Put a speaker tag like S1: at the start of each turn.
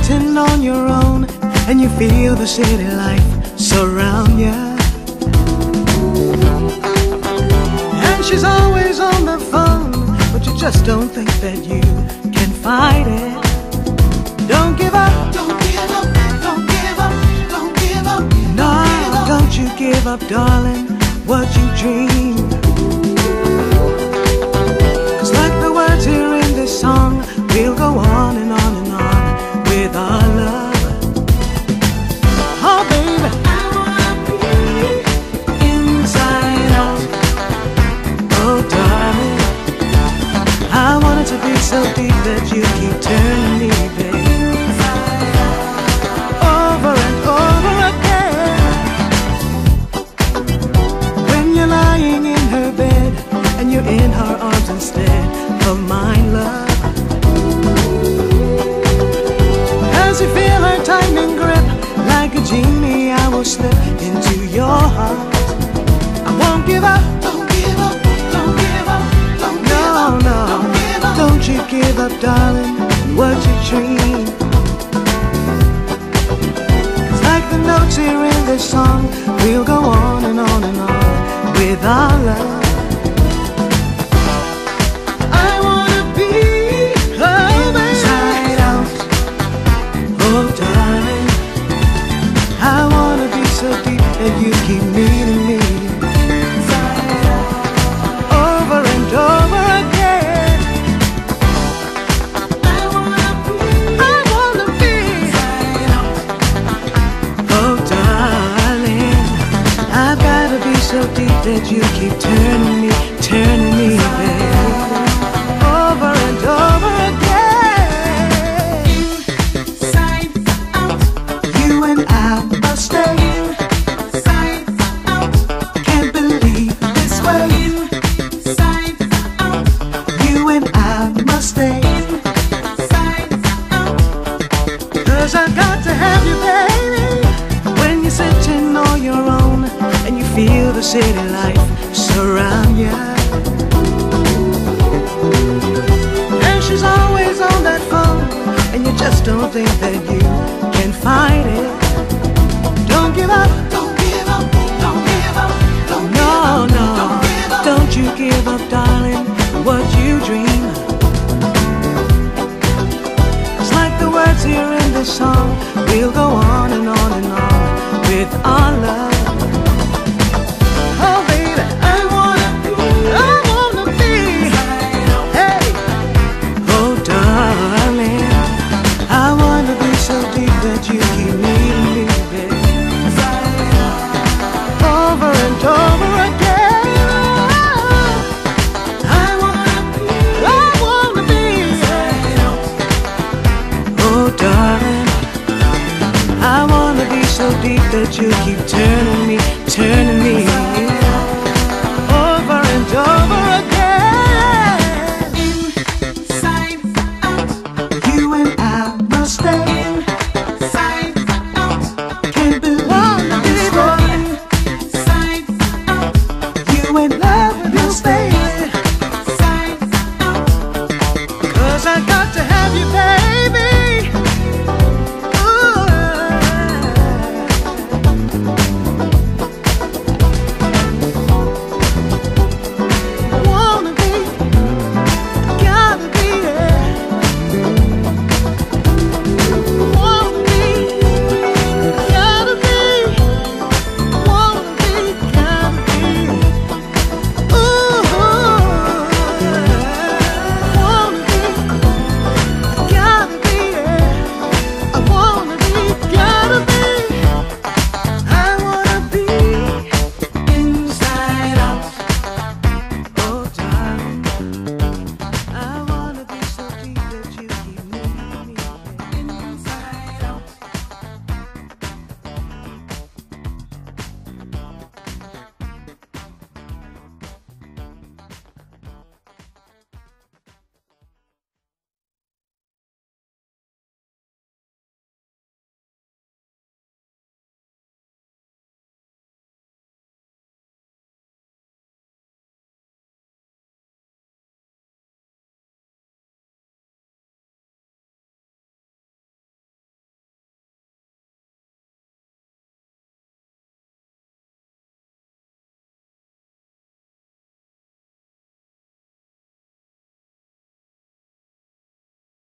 S1: sitting on your own and you feel the city life surround you, and she's always on the phone, but you just don't think that you can fight it. Don't give up, don't give up, don't give up, don't give up. No, don't you give up, darling, what you dream. 'Cause like the words here in this song, we'll go on and on and on with our love. Oh baby, I wanna be inside out. Oh darling, I want it to be so deep that you keep turning me, baby, over and over again. When you're lying in her bed and you're in her arms instead of mine, love, as you feel her tightening grip, like a genie I will slip into your heart. I won't give up, don't give up, don't give up, don't give up, no, don't give up. Don't you give up, darling, what you dream. 'Cause like the notes here in this song, we'll go on and on and on with our love. You keep needing me over and over again. I wanna be oh darling, I've gotta be so deep that you keep turning me, baby, over and over again. Inside out, you and I must stay. I got to have you, baby. When you're sitting on your own and you feel the city life surround you, and she's always on that phone, and you just don't think that you can fight it. Don't give up, don't give up, don't give up, don't give up, no, don't give up. Don't you give up, darling, what you dream. It's like the words here in this song, we'll go on and on and on with our love. Oh baby, I wanna be, hey, oh darling, I wanna be so deep that you keep needing me, baby, over and over again. I wanna be, oh darling, I wanna be so deep that you keep turning me,